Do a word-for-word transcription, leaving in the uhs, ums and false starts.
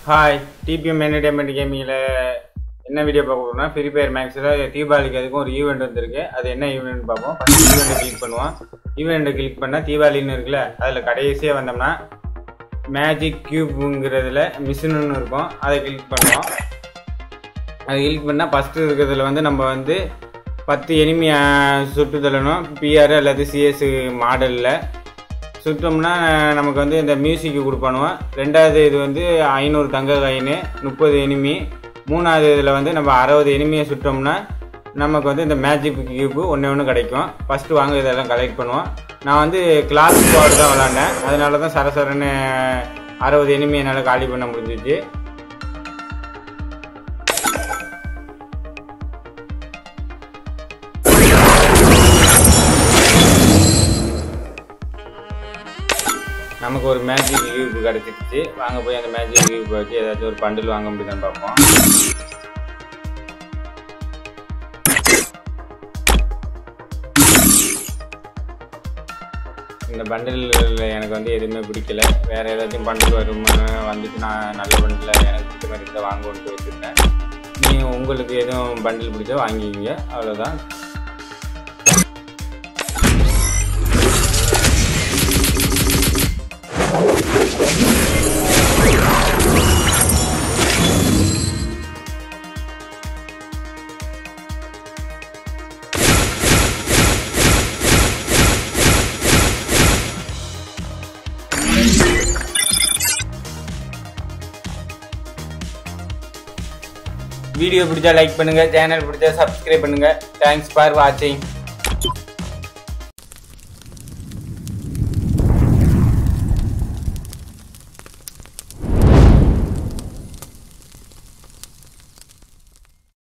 Hi, T P M Entertainment Gaming என்ன video பார்க்க போறோம்னா ஃப்ரீ ஃபயர் மேக்ஸ்ல தீபாவளிக்கு அதுக்கு ஒரு ஈவென்ட் வந்திருக்கு. அது என்ன ஈவென்ட் பாப்போம். ஃபர்ஸ்ட் ஈவென்ட் கிளிக் பண்ணுவோம். ஈவென்ட் கிளிக் பண்ணா தீபாவளின்னு இருக்குல, அதுல கடைசியா வந்தோம்னா மேஜிக் கியூப்ங்கிறதுல மிஷின்னு இருக்கும். அதை கிளிக் பண்ணுவோம். அதை கிளிக் பண்ணா ஃபர்ஸ்ட் இருக்கிறதுல வந்து நம்ம வந்து பத்து எனிமி சுட்டு தள்ளணும். பிஆர் அல்லது சிஎஸ் மாடல்ல சுட்டோம்னா நமக்கு வந்து இந்த மியூசிக்கு கொடுப்பானுவோம். ரெண்டாவது இது வந்து ஐநூறு தங்க காயின், முப்பது எனிமி. மூணாவது இதில் வந்து நம்ம அறுபது எனிமியை சுட்டோம்னா நமக்கு வந்து இந்த மேஜிக் கியூப்பு ஒன்று ஒன்று கிடைக்கும். ஃபஸ்ட்டு வாங்க இதெல்லாம் கலெக்ட் பண்ணுவோம். நான் வந்து கிளாஸ் ஸ்குவாட் தான் விளாண்டேன், அதனால தான் சரசரன்னு அறுபது எனிமி என்னால் காலி பண்ண முடிஞ்சிச்சு. நமக்கு ஒரு மேஜிக் கியூப் கிடச்சிருச்சு. வாங்க போய் அந்த மேஜிக் கியூப் வச்சு ஏதாச்சும் ஒரு பண்டில் வாங்க முடியுதான்னு பார்ப்போம். இந்த பண்டில் எனக்கு வந்து எதுவுமே பிடிக்கல. வேறு ஏதாச்சும் பண்டில் வருமா வந்துட்டு நான் நல்ல பண்டில் எனக்கு பிடிச்ச மாதிரி இருந்தால் வாங்குவோன்ட்டு வச்சுருக்கேன். நீங்கள் உங்களுக்கு எதுவும் பண்டில் பிடிச்சா வாங்கிக்கிங்க, அவ்வளோதான். வீடியோ பிடிச்சா லைக் பண்ணுங்க, சேனல் பிடிச்சா சப்ஸ்கிரைப் பண்ணுங்க. தேங்க்ஸ் ஃபார் வாட்சிங்.